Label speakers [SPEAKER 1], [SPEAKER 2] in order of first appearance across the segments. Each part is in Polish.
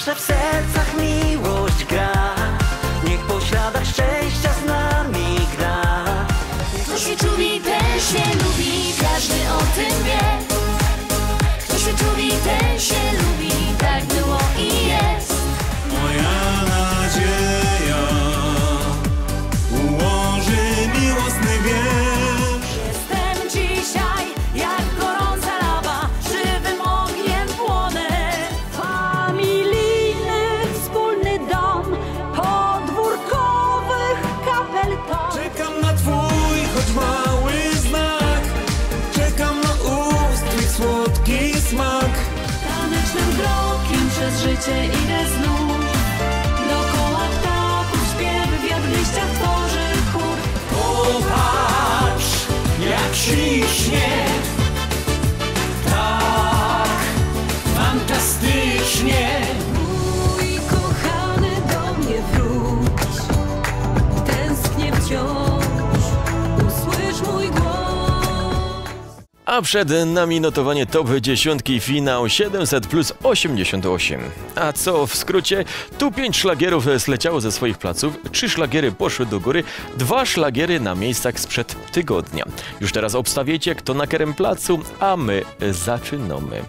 [SPEAKER 1] zawsze w sercach miłość gra. Niech po śladach szczęścia z nami gra.
[SPEAKER 2] Kto się czubi, ten się lubi, każdy o tym wie. Kto się czubi, ten się lubi, tak było i jest.
[SPEAKER 3] Moja nadzieja ułoży miłosny wiersz.
[SPEAKER 2] Jestem dzisiaj jak gorąca lawa, żywym ogniem płonę.
[SPEAKER 4] Familijny, wspólny dom, podwórkowych kapel ton.
[SPEAKER 3] Czekam na twój choć mały znak. Czekam na ust twych słodki smak.
[SPEAKER 2] Tanecznym krokiem przez życie idę znów. Dookoła ptaków śpiew, wiatr w liściach tworzy chór.
[SPEAKER 1] Popatrz, jak ślicznie, tak fantastycznie.
[SPEAKER 2] Mój kochany, do mnie wróć, tęsknię wciąż, usłysz mój głos.
[SPEAKER 5] A przed nami notowanie top 10 finał 700 plus 88. A co w skrócie? Tu 5 szlagierów zleciało ze swoich placów, 3 szlagiery poszły do góry, 2 szlagiery na miejscach sprzed tygodnia. Już teraz obstawiecie, kto na kerem placu, a my zaczynamy.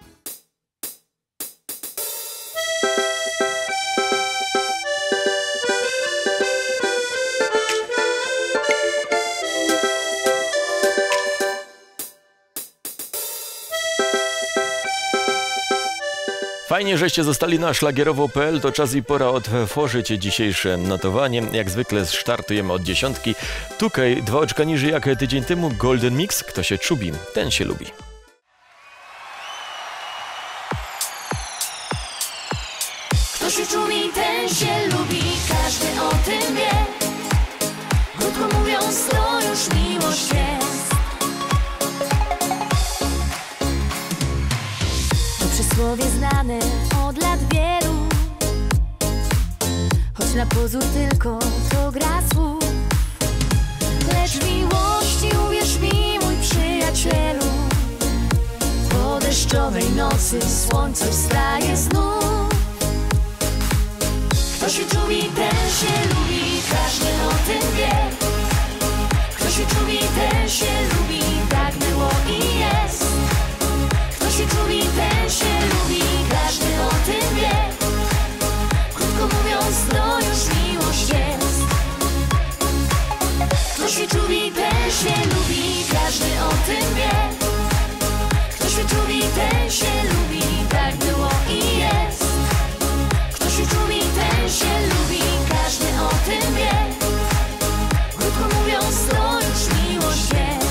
[SPEAKER 5] Fajnie, żeście zostali na szlagierowo.pl, to czas i pora otworzyć dzisiejsze notowanie. Jak zwykle startujemy od 10. Tukaj 2 oczka niżej jak tydzień temu, Golden Mix, kto się czubi, ten się lubi.
[SPEAKER 2] Kto się czubi, ten się lubi, każdy o tym wie. Krótko mówiąc, to już miłość jest. To przysłowie znane od lat wielu, choć na pozór tylko to gra słów. Lecz w miłości uwierz mi, mój przyjacielu, po deszczowej nocy słońce wstaje znów. Kto się czubi, ten się lubi, każdy o tym wie. Kto się czubi, ten się lubi, tak było i jest. Kto się czubi, ten się lubi, każdy o tym wie. Krótko mówiąc, to już miłość jest. Kto się czubi, ten się lubi, każdy o tym wie. Kto się czubi, ten się lubi, tak było i jest. Kto się czubi, ten się lubi, każdy o tym wie. Krótko mówiąc, to już miłość jest.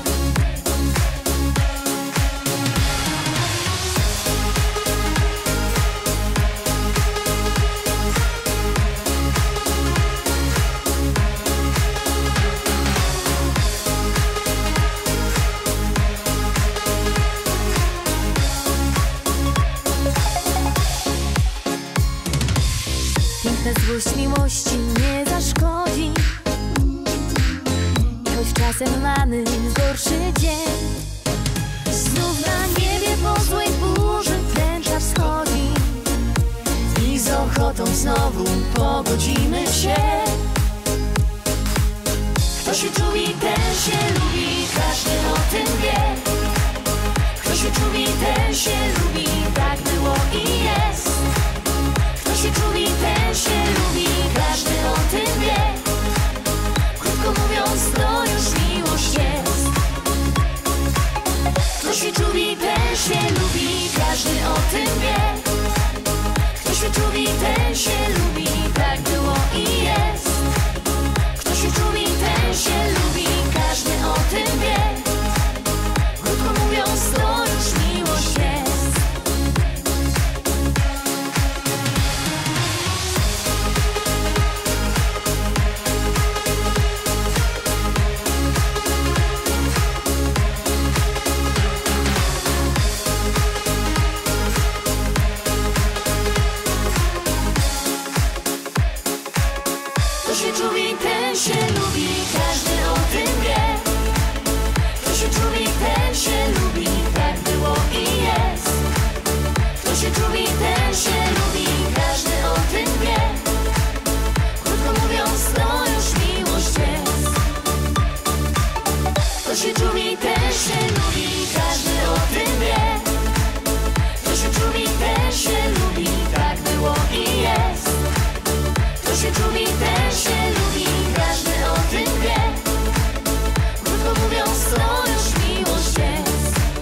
[SPEAKER 2] Piękna złość miłości nie zaszkodzi, i choć czasem mamy gorszy dzień, znów na niebie po złej burzy tęcza wschodzi i z ochotą znowu pogodzimy się. Kto się czubi, ten się lubi, każdy o tym wie. Kto się czubi, ten się lubi, tak było i jest. Kto się czubi, ten się lubi, każdy o tym wie. Krótko mówiąc, to już miłość jest. Kto się czubi, ten się lubi, każdy o tym wie. Kto się czubi, ten się lubi, tak było i jest. Kto się czubi, ten się lubi, każdy o tym wie. Krótko mówiąc, to już miłość jest. Kto Kto się czubi, ten się lubi, każdy o tym wie. Kto się czubi, ten się lubi, tak było i jest. Kto się czubi, ten się lubi, każdy o tym wie. Krótko mówiąc, to już miłość jest.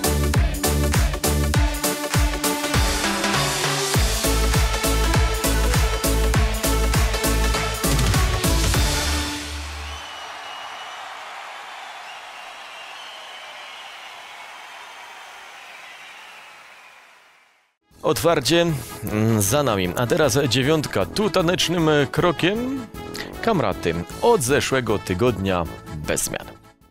[SPEAKER 5] Otwarcie za nami, a teraz 9. Tu tanecznym krokiem Kamraty od zeszłego tygodnia bez zmian.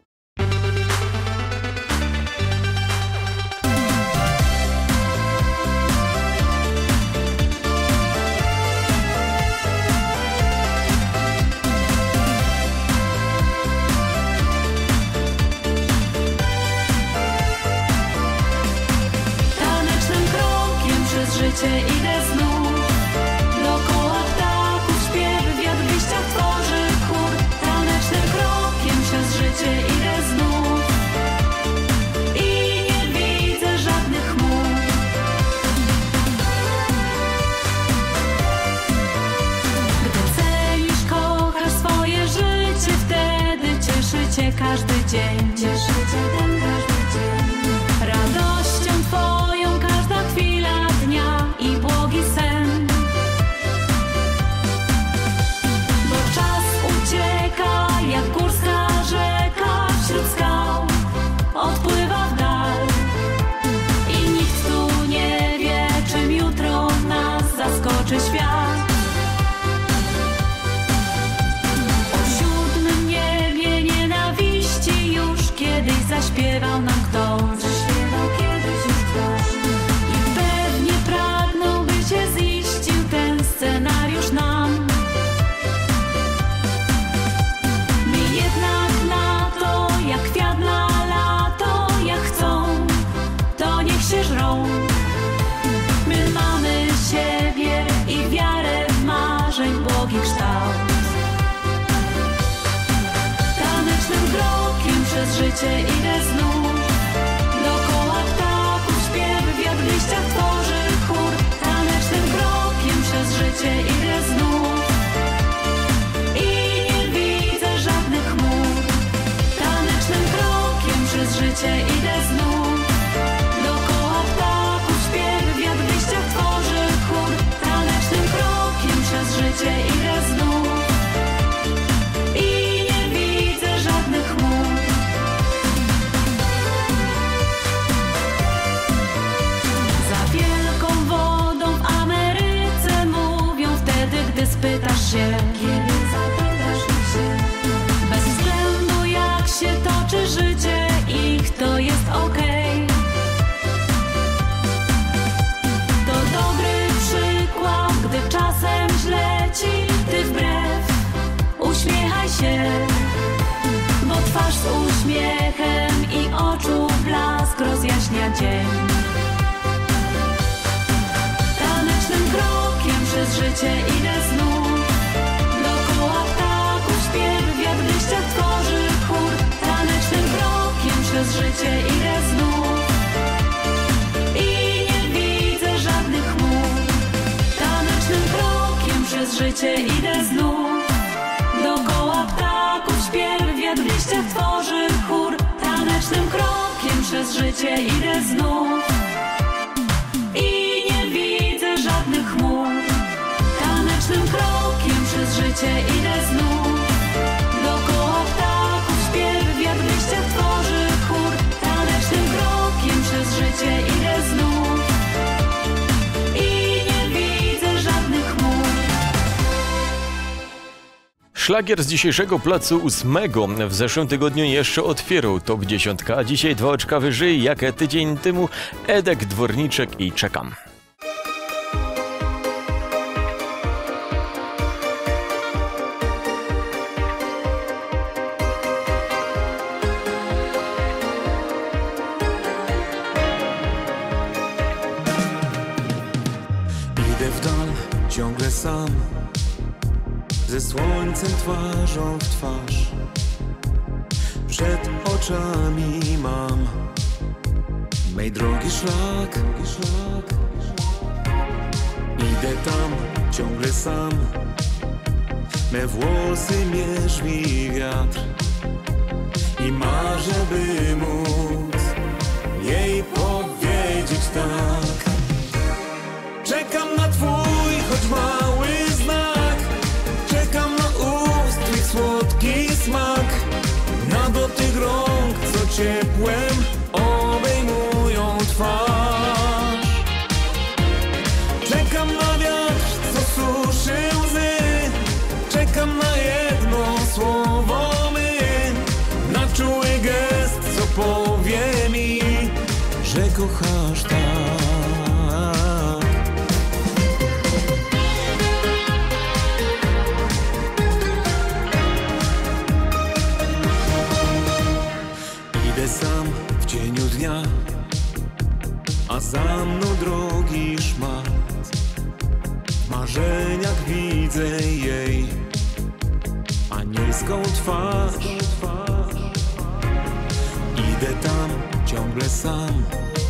[SPEAKER 4] Idę znów dookoła ptaków, śpiew, wiatr w liściach tworzy chór. Tanecznym krokiem przez życie idę znów i nie widzę żadnych chmur. Gdy cenisz, kochasz swoje życie, wtedy cieszy cię każdy dzień. Cieszy cię ten każdy dzień. Radością twoją każda chwila dnia i błogi sen. Bo czas ucieka jak górska rzeka wśród skał, odpływa w dal i nikt tu nie wie, czym jutro nas zaskoczy świat. O 7. niebie nienawiści już kiedyś zaśpiewał nam ktoś. Scenariusz nam. My jednak na to, jak kwiat na lato, jak chcą, to niech się żrą. My mamy siebie i wiarę w marzeń błogi kształt. Tanecznym krokiem przez życie idę znów dookoła ptaków, śpiew, wiatr w liściach tworzy chór. Tanecznym krokiem przez życie idę znów i nie widzę żadnych chmur. Tanecznym krokiem przez życie idę znów dookoła ptaków, śpiew, wiatr w liściach tworzy chór. Tanecznym krokiem przez życie idę znów i nie widzę żadnych chmur. Za wielką wodą w Ameryce mówią wtedy, gdy spytasz się, kiedy zapytasz się, bez względu jak się toczy życie ich, to jest okej. To dobry przykład, gdy czasem źle ci, ty wbrew uśmiechaj się, bo twarz z uśmiechem i oczu blask rozjaśnia dzień. Tanecznym krokiem przez życie idę znów dookoła ptaków, śpiew, wiatr w liściach tworzy chór. Tanecznym krokiem przez życie idę znów i nie widzę żadnych chmur. Tanecznym krokiem przez życie idę znów dookoła ptaków, śpiew, wiatr w liściach tworzy chór. Tanecznym krokiem przez życie idę znów i nie widzę żadnych chmur. Tanecznym krokiem przez życie idę znów dookoła ptaków, śpiew, wiatr w liściach tworzy chór. Tanecznym krokiem przez życie idę znów i nie widzę żadnych chmur.
[SPEAKER 5] Szlagier z dzisiejszego placu 8. W zeszłym tygodniu jeszcze otwierał top 10, a dzisiaj 2 oczka wyżej, jak tydzień temu Edek Dworniczek i Czekam.
[SPEAKER 3] Idę w dal, ciągle sam, ze słońcem twarzą w twarz. przed oczami mam mej drogi szlak. Idę tam ciągle sam, me włosy mierzwi wiatr i marzę, by móc jej powiedzieć tak. Czekam na twój, choć mały znak, czekam na ust twych słodki smak, na dotyk rąk, co ciepłem obejmują twarz. Czekam na wiatr, co suszy łzy, czekam na jedno słowo my, na czuły gest, co powie mi, że kochasz tak. Idę sam w cieniu dnia, a za mną drogi szmat. W marzeniach widzę jej anielską twarz. Idę tam ciągle sam,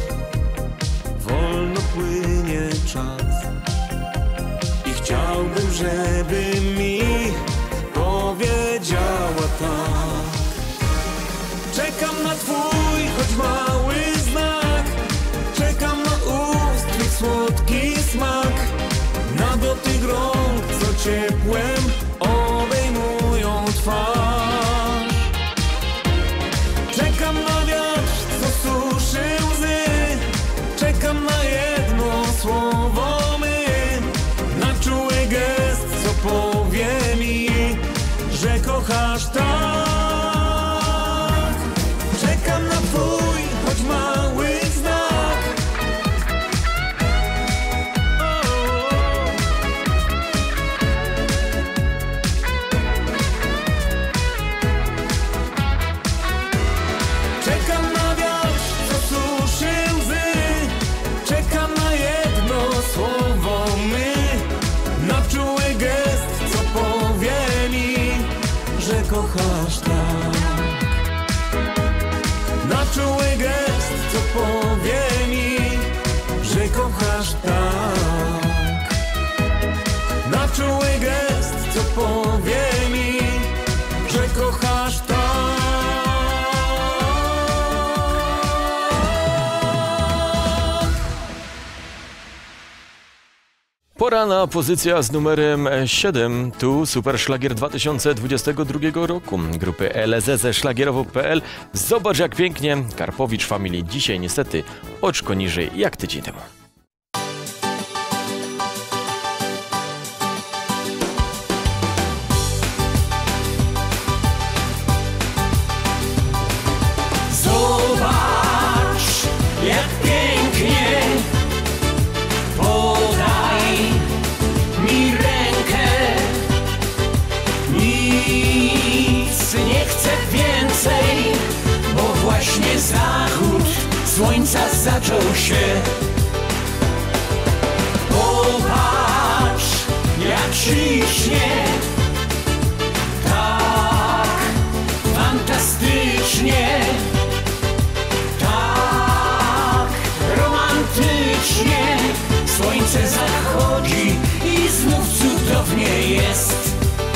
[SPEAKER 3] wolno płynie czas i chciałbym, żeby mi powiedziała tak. Czekam na twój, choć mały znak, czekam na ust twych słodki smak, na dotyk rąk, co ciepłem obejmują twarz. Czekam na wiatr, co suszy łzy, czekam na jedno słowo my, na czuły gest, co powie mi, że kochasz tak. Czekam na twój, choć mały znak. Czekam na wiatr, co suszy łzy, czekam na jedno słowo my, na czuły gest, co powie mi, że kochasz tak. Na czuły gest, co powie mi, że kochasz tak. Na czuły gest, co powie mi, że kochasz tak.
[SPEAKER 5] Pora na pozycja z numerem 7. Tu super szlagier 2022 roku grupy LZ ze szlagierowo.pl. Zobacz jak pięknie. Karpowicz Family dzisiaj niestety oczko niżej jak tydzień temu.
[SPEAKER 1] Zobacz jak pięknie, podaj mi rękę, nic nie chcę więcej, bo właśnie zachód słońca zaczął się. Popatrz jak ślicznie, tak fantastycznie, tak romantycznie. Słońce zachodzi i znów cudownie jest.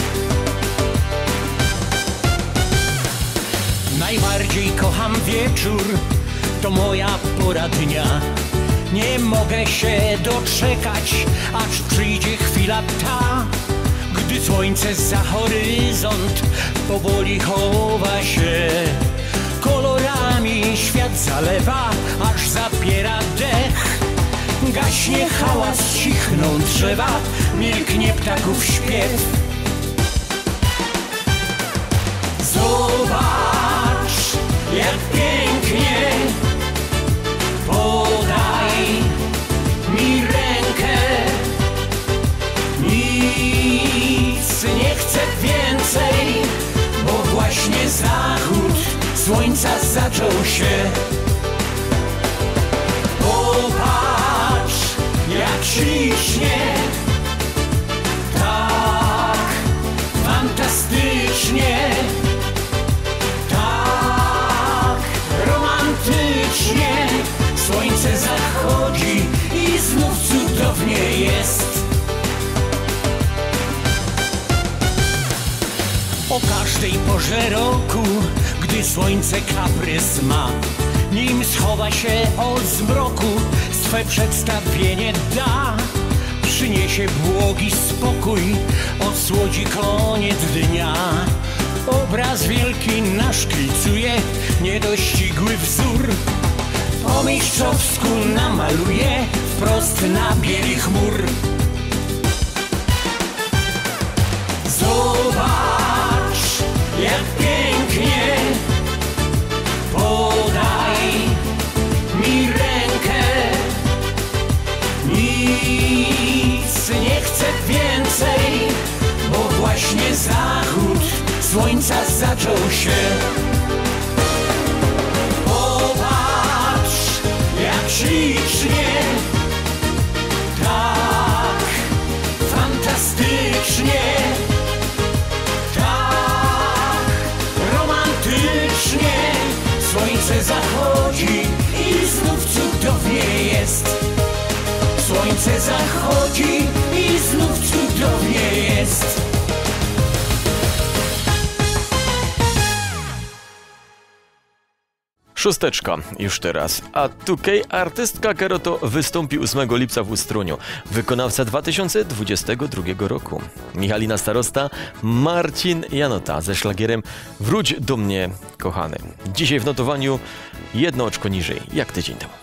[SPEAKER 1] Najbardziej kocham wieczór, to moja pora dnia. Nie mogę się doczekać, aż przyjdzie chwila ta, gdy słońce za horyzont powoli chowa się. Kolorami świat zalewa, aż zapiera dech. Gaśnie hałas, cichną drzewa, milknie ptaków śpiew. Zobacz jak pięknie, podaj mi rękę, nic nie chcę więcej, bo właśnie zachód słońca zaczął się. Popatrz jak ślicznie, tak fantastycznie, tak
[SPEAKER 6] O każdej porze roku, gdy słońce kaprys ma, nim schowa się od zmroku, swe przedstawienie da. Przyniesie błogi spokój, osłodzi koniec dnia. Obraz wielki naszkicuje niedościgły wzór. Po mistrzowsku namaluje wprost na bieli chmur. Zobacz, jak pięknie, podaj mi rękę. Nic nie chcę więcej, bo właśnie zachód słońca zaczął się. Popatrz, jak ślicznie, tak fantastycznie, tak romantycznie. Słońce zachodzi i znów cudownie jest. Słońce zachodzi i znów cudownie jest.
[SPEAKER 5] Szósteczka już teraz. A 2K artystka Keroto wystąpi 8 lipca w Ustroniu. Wykonawca 2022 roku. Michalina Starosta, Marcin Janota ze szlagierem Wróć do mnie, kochany. Dzisiaj w notowaniu 1 oczko niżej, jak tydzień temu.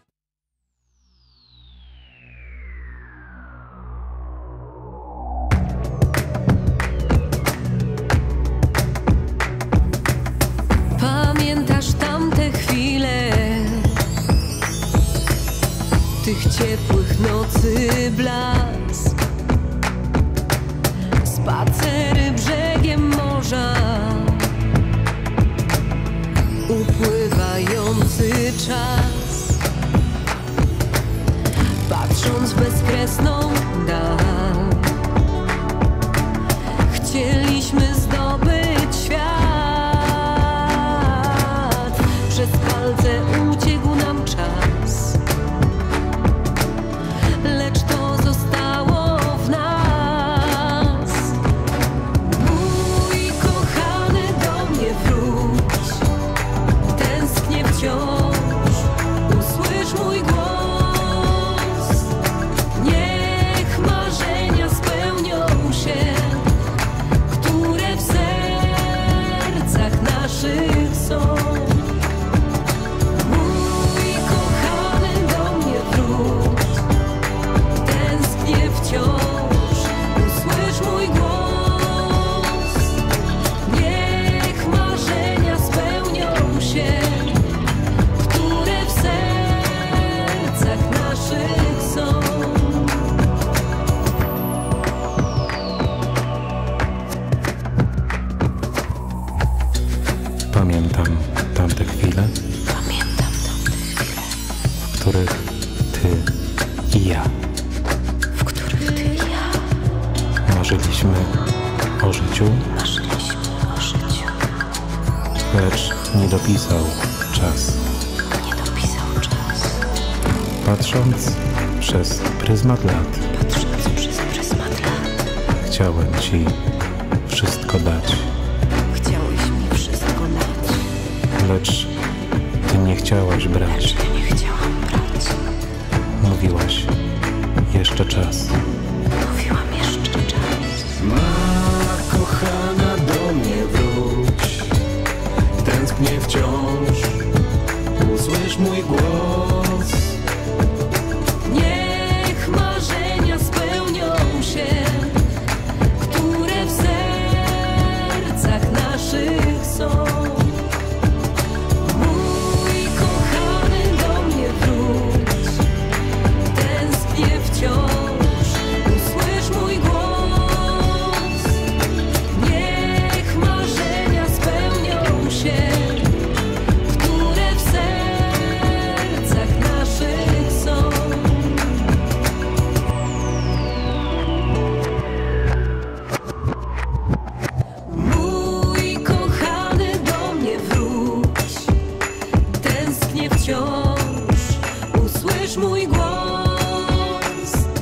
[SPEAKER 4] Pamiętasz tamte chwile, tych ciepłych nocy blask, spacery brzegiem morza, upływający czas, patrząc w bezkresną dal, chcieliśmy zdobyć świat. Przez palce uciekł nam czas, lecz to zostało w nas. Mój kochany, do mnie wróć, tęsknię wciąż, usłysz mój głos. Niech marzenia spełnią się, które w sercach naszych są.
[SPEAKER 7] Pamiętam tamte chwile, w których ty i ja, marzyliśmy o życiu, lecz nie dopisał czas. Patrząc przez pryzmat lat, chciałem ci wszystko dać. Lecz ty nie chciałaś brać. Mówiłaś, jeszcze czas.
[SPEAKER 3] Ma kochana, do mnie wróć, tęsknię wciąż, usłysz mój głos.
[SPEAKER 4] Niech marzenia spełnią się, które w sercach naszych są.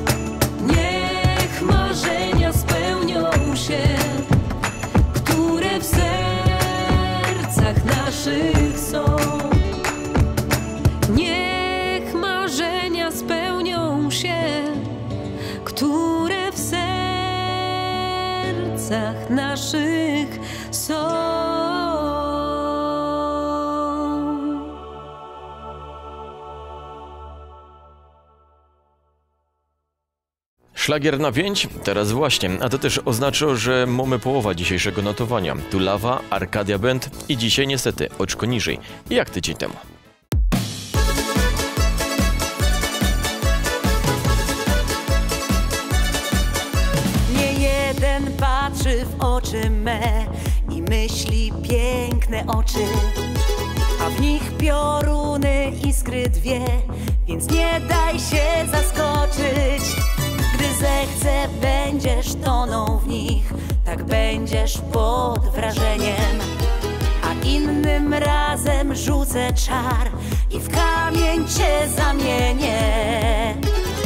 [SPEAKER 4] Które naszych są.
[SPEAKER 5] Szlagier na 5? Teraz właśnie, a to też oznacza, że mamy połowa dzisiejszego notowania. Tu Lawa, Arcadia Band i dzisiaj niestety oczko niżej, jak tydzień temu.
[SPEAKER 1] Nie jeden patrzy w oczy me i myśli piękne oczy, a w nich pioruny iskry dwie, więc nie daj się zaskoczyć. Gdy zechcę, będziesz tonął w nich, tak będziesz pod wrażeniem. A innym razem rzucę czar i w kamień cię zamienię.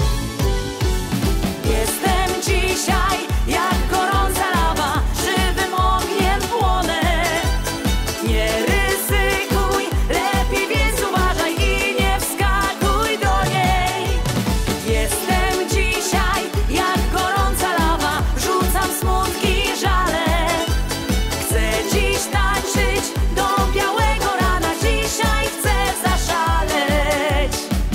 [SPEAKER 1] Jestem dzisiaj jak gorąca lawa, żywym ogniem płonę. Nie ryzykuj, lepiej więc uważaj i nie wskakuj do niej. Jestem dzisiaj jak gorąca lawa, rzucam smutki i żale. Chcę dziś tańczyć do białego rana, dzisiaj chcę zaszaleć.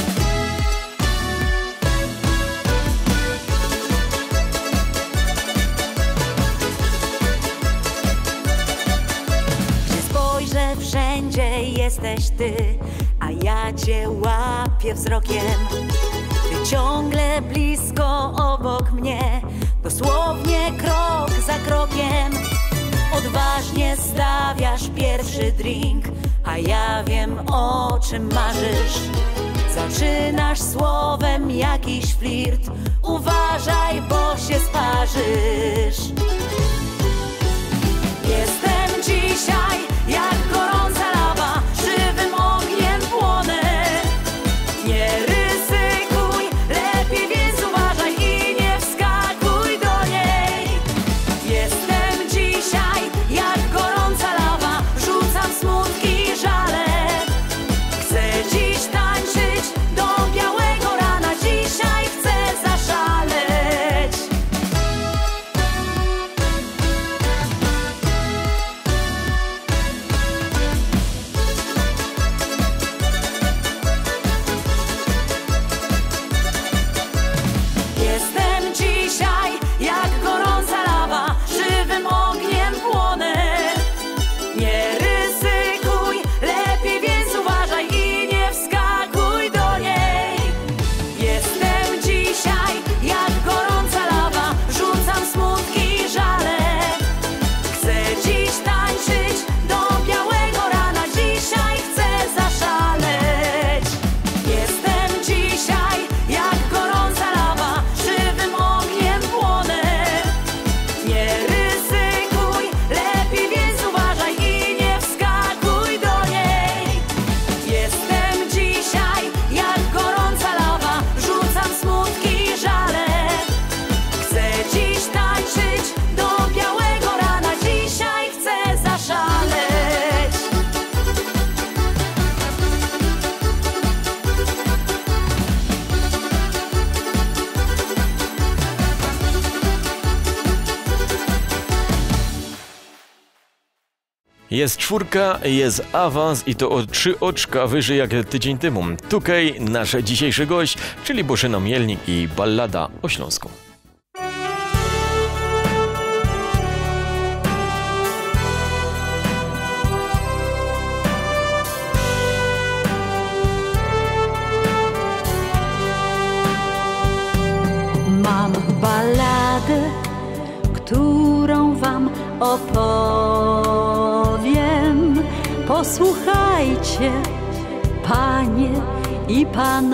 [SPEAKER 1] Gdzie spojrzę, wszędzie jesteś ty, a ja cię łapię wzrokiem. Ty ciągle blisko obok mnie, dosłownie krok za krokiem. Odważnie stawiasz pierwszy drink, a ja wiem, o czym marzysz. Zaczynasz słowem jakiś flirt, uważaj, bo się sparzysz. Jestem dzisiaj jak gorąca lawa, żywym ogniem płonę. Nie ryzykuj, lepiej więc uważaj i nie wskakuj do niej. Jestem dzisiaj jak gorąca lawa, rzucam smutki i żale. Chcę dziś tańczyć do białego rana, dzisiaj chcę zaszaleć. Jestem dzisiaj jak gorąca lawa, żywym ogniem płonę. Nie ryzykuj, lepiej więc uważaj i nie wskakuj do niej. Jestem dzisiaj jak gorąca lawa, rzucam smutki i żale. Chcę dziś tańczyć do białego rana, dzisiaj chcę zaszaleć. Jestem dzisiaj jak gorąca lawa, żywym ogniem płonę. Nie ryzykuj, lepiej więc uważaj i nie wskakuj do niej. Jestem dzisiaj jak gorąca lawa, rzucam smutki i żale. Chcę dziś tańczyć do białego rana, dzisiaj chcę zaszaleć.
[SPEAKER 5] Jest 4, jest awans i to o 3 oczka wyżej jak tydzień temu. Tukaj nasz dzisiejszy gość, czyli Bożena Mielnik i ballada o Śląsku.
[SPEAKER 4] Mam balladę, którą wam opowiem. Posłuchajcie, panie i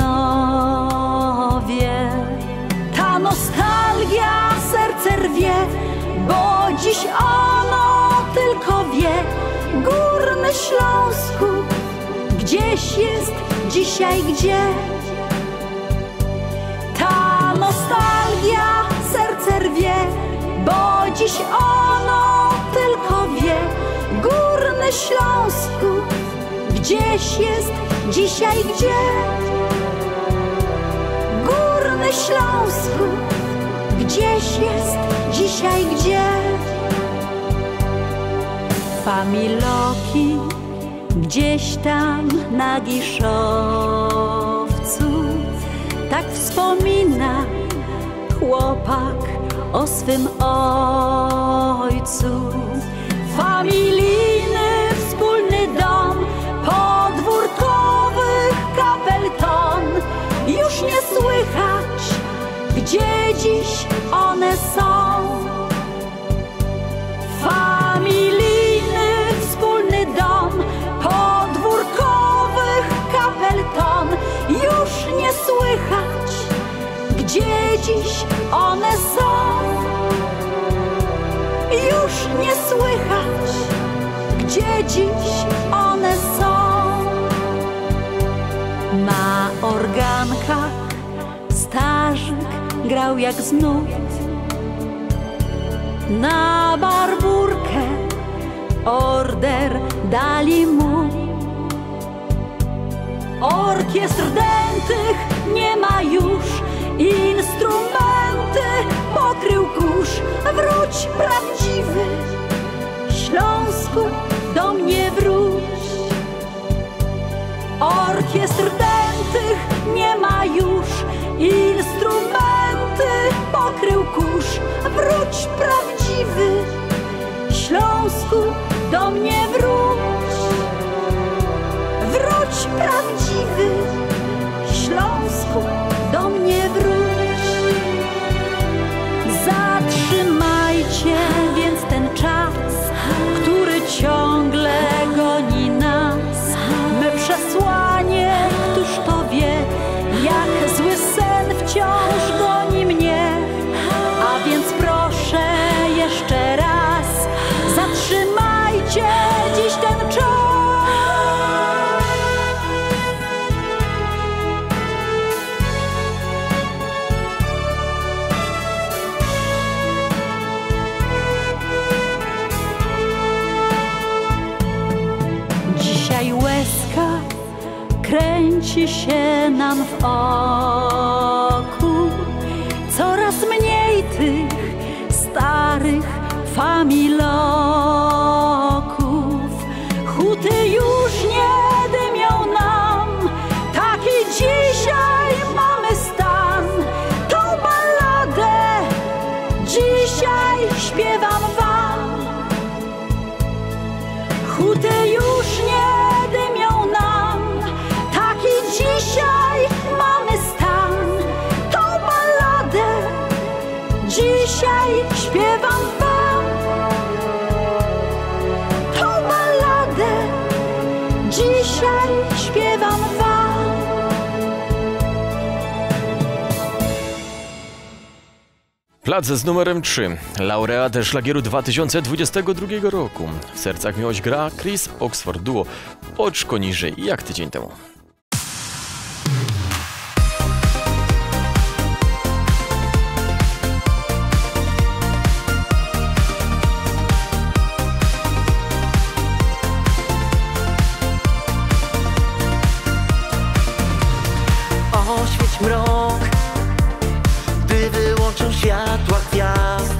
[SPEAKER 4] panowie. Ta nostalgia serce rwie, bo dziś ono tylko wie. Górny Śląsku gdzieś jest dzisiaj gdzie. Ta nostalgia serce rwie, bo dziś ono tylko wie. Górny Śląsku gdzieś jest dzisiaj gdzie. Górny Śląsku gdzieś jest dzisiaj gdzie. Familoki gdzieś tam na Giszowcu, tak wspomina chłopak o swym ojcu. Familijny wspólny dom, podwórkowych kapelton, już nie słychać, gdzie dziś one są. Familijny wspólny dom, podwórkowych kapelton, już nie słychać, gdzie dziś one są. Już nie słychać, gdzie dziś one są. Na organkach Starzyk grał jak z nut, na Barburkę order dali mu. Orkiestr dętych nie ma już, instrumenty pokrył kurz. Wróć prawdziwy, Śląsku, do mnie wróć. Orkiestr dętych nie ma już, instrumenty pokrył kurz. Wróć prawdziwy, Śląsku, do mnie wróć. Wróć prawdziwy, Śląsku, do mnie wróć. Zatrzymajcie więc ten czas, który ciągle goni nas. Me przesłanie, któż to wie, jak zły sen wciąż goni mnie. A więc proszę jeszcze raz, zatrzymajcie dziś ten czas. Dzisiaj łezka kręci się nam w oku, coraz mniej tych starych familoków. Huty już nie dymią nam, taki dzisiaj mamy stan. Tą balladę dzisiaj śpiewam wam. Huty już nie dymią nam, taki dzisiaj mamy stan. Tą balladę dzisiaj śpiewam wam. Tą balladę dzisiaj śpiewam wam.
[SPEAKER 5] Plac z numerem 3. Laureat szlagieru 2022 roku. W sercach miłość gra Chris Oxford Duo. Oczko niżej, jak tydzień temu.
[SPEAKER 1] Oświeć mrok, gdy wyłączą światła gwiazd.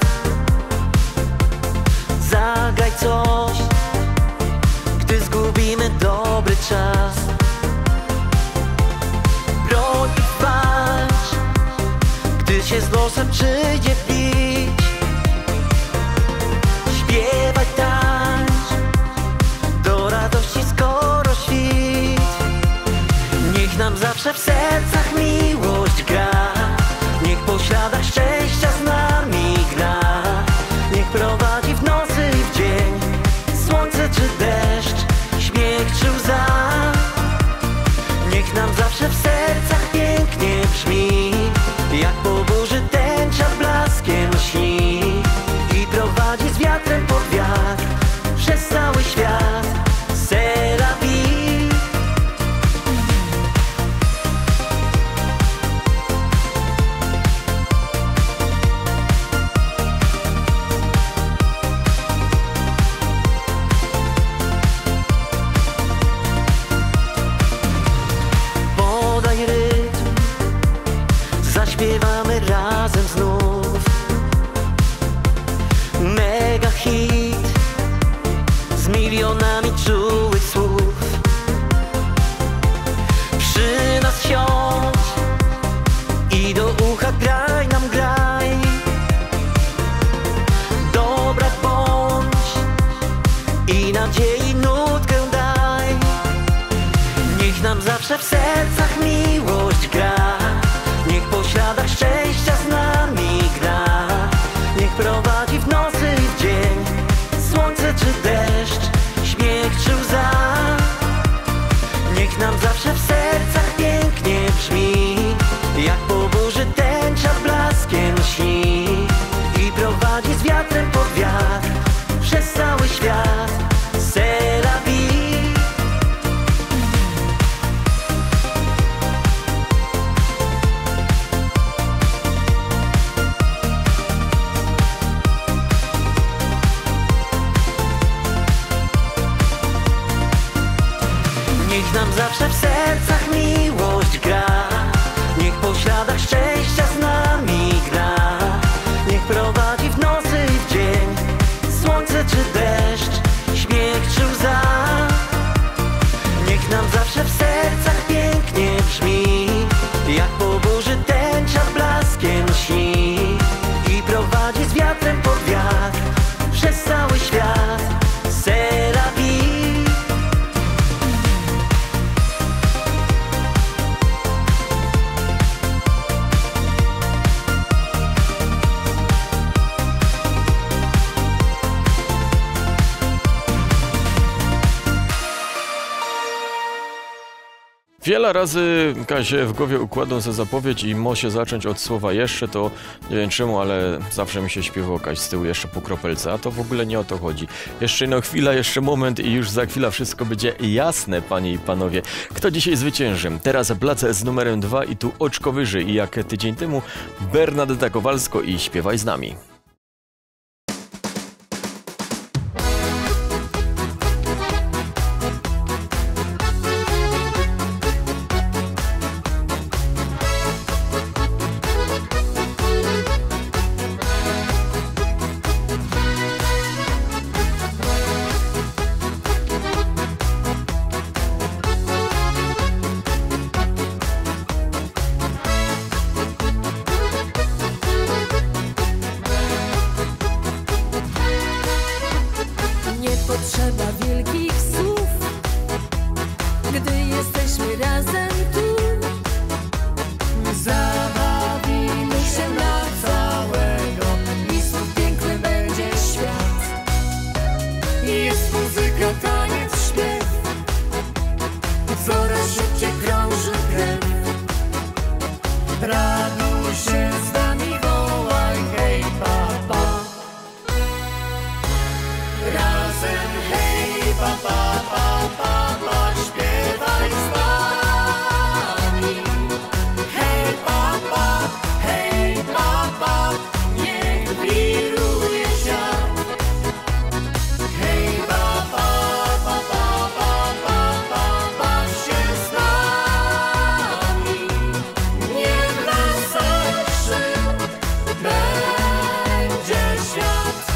[SPEAKER 1] Zagraj coś, gdy zgubimy dobry czas. Broń i walcz, gdy się z losem przyjdzie bić. Śpiewaj, tańcz, do radości skoro świt. Niech nam zawsze w sercach miłość gra, niech po śladach szczęścia z nami gra. Niech prowadzi w nocy i w dzień, słońce czy deszcz, śmiech czy łza. Niech nam zawsze w sercach pięknie brzmi, jak po burzy tęcza blaskiem śni. I prowadzi z wiatrem pod wiatr, przez cały świat. C'est la vie. Niech nam zawsze w sercach miłość gra, niech po śladach szczęścia z nami gra. Niech prowadzi w nocy i w dzień, słońce czy deszcz, śmiech czy łza. Niech nam zawsze w sercach pięknie brzmi, jak po burzy tęcza blaskiem śni. I prowadzi z wiatrem pod wiatr, przez cały świat. C'est la vie. Niech nam zawsze w sercach miłość gra, niech po śladach szczęścia z nami gra. Niech prowadzi w nocy i w dzień, słońce czy deszcz, śmiech czy łza. Niech nam zawsze w sercach pięknie brzmi, jak po burzy tęcza blaskiem śni. I prowadzi z wiatrem pod wiatr, przez cały świat. C'est la vie.
[SPEAKER 5] Wiele razy Kazie w głowie układam sobie zapowiedź i może zacząć od słowa jeszcze, to nie wiem czemu, ale zawsze mi się śpiewało Kaś z tyłu jeszcze po kropelce, a to w ogóle nie o to chodzi. Jeszcze no chwila, jeszcze moment i już za chwilę wszystko będzie jasne, panie i panowie. Kto dzisiaj zwycięży? Teraz Place z numerem 2 i tu oczko wyżej i jak tydzień temu Bernadetta Kowalsko i Śpiewaj z nami.
[SPEAKER 4] Potrzeba wielkich słów, gdy jesteśmy razem tu. Zabawimy się na całego i znów piękny będzie świat. Jest muzyka, taniec, śpiew, coraz szybciej krąży krew. Raduj się z nami, wołaj hej papa. Razem hej papa, papa, papa, śpiewaj z nami. Hej papa, niech wiruje świat. Hej papa, papa, papa, papa, się z nami. Niech nas zawsze będzie świat.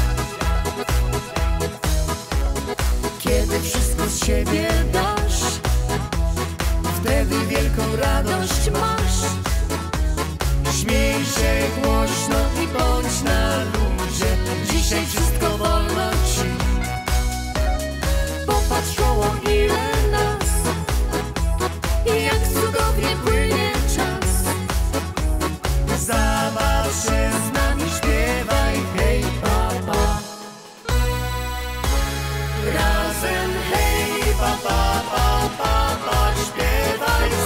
[SPEAKER 4] Kiedy wszystko z siebie dasz, wtedy wielką radość masz. Śmiej się głośno i bądź na luzie, dzisiaj wszystko wolno ci. Popatrz koło, ile nas i jak cudownie płynie czas. Zabaw się z nami, śpiewaj hej papa. Razem hej papa, papa, papa, śpiewaj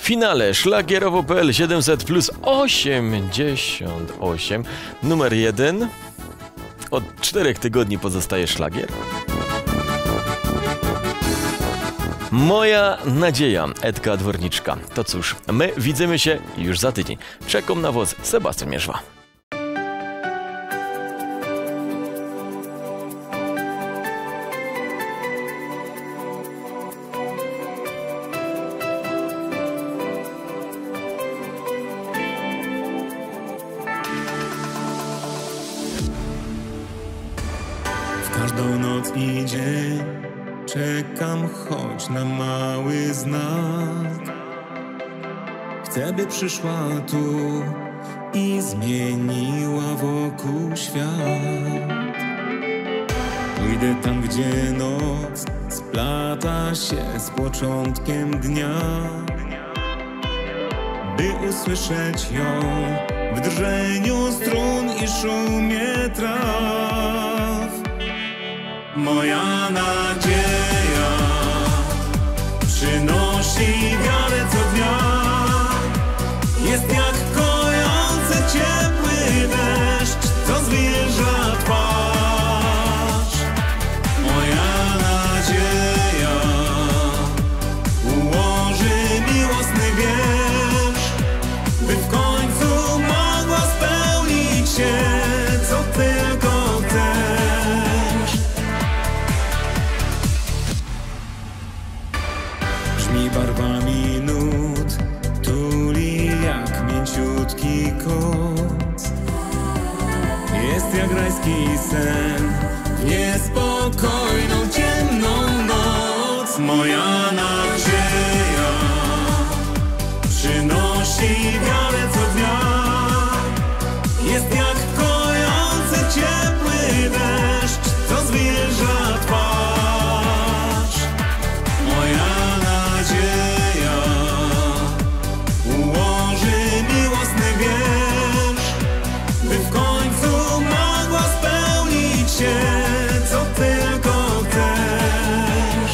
[SPEAKER 5] W finale szlagierowo.pl 700 plus 88. Numer 1. Od 4 tygodni pozostaje szlagier. Moja nadzieja, Edka Dworniczka. To cóż, my widzimy się już za tydzień. Czekam na was, Sebastian Mierzwa.
[SPEAKER 3] Każdą noc i dzień czekam choć na mały znak. Chcę, by przyszła tu i zmieniła wokół świat. Pójdę tam, gdzie noc splata się z początkiem dnia, by usłyszeć ją w drżeniu strun i szumie traw. Moja nadzieja przynosi wiarę co dnia. Jest jak kojący ciepły deszcz, co zwilża twarz. Moja nadzieja ułoży miłosny wiersz, by w końcu mogła spełnić się, co tylko chcesz. Brzmi barwami nut, tuli jak mięciutki koc. Jest jak rajski sen w niespokojną, ciemną noc. Moja nadzieja przynosi wiarę co dnia. Jest jak kojący ciepły deszcz, co zwilża twarz. Moja nadzieja ułoży miłosny wiersz, by w końcu mogła spełnić się, co tylko chcesz.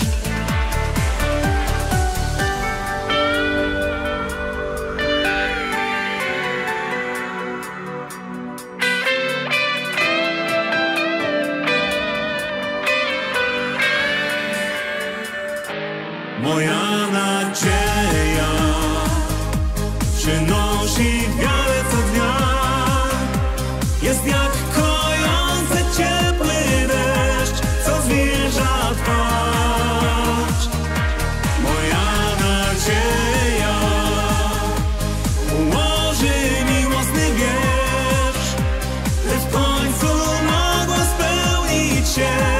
[SPEAKER 3] Moja nadzieja przynosi wiarę co dnia. Jest jak kojący ciepły deszcz, co zwilża twarz. Moja nadzieja ułoży miłosny wiersz, by w końcu mogła spełnić się,